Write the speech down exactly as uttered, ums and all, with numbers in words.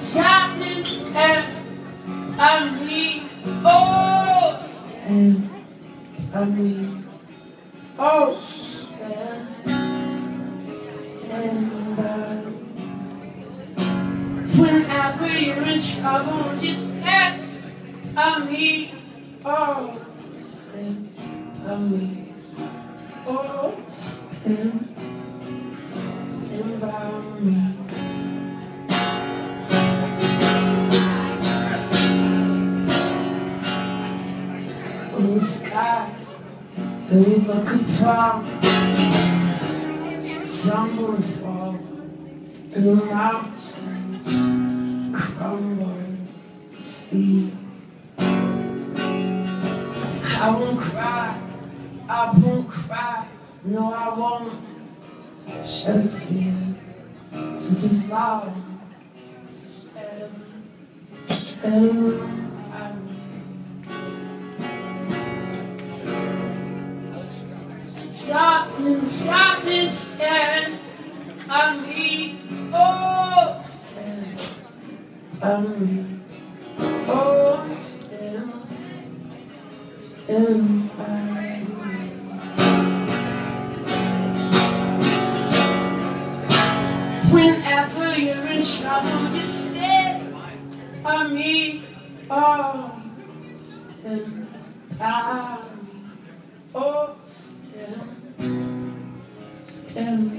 Stand, stand by me, oh, stand by me, oh, stand, stand by me. Whenever you're in trouble, just stand by me, oh, stand by me, oh, stand, stand by me. In the sky, that we look upon, tumble and fall, and the mountains crumble and sleep. I won't cry, I won't cry, no I won't shed a tear. This is loud, stand, stand. Stop and stop and stand by me, oh, stand by me, oh, stand, stand by me. Whenever you're in trouble, just stand by me, oh, stand by me, oh, stand. Stand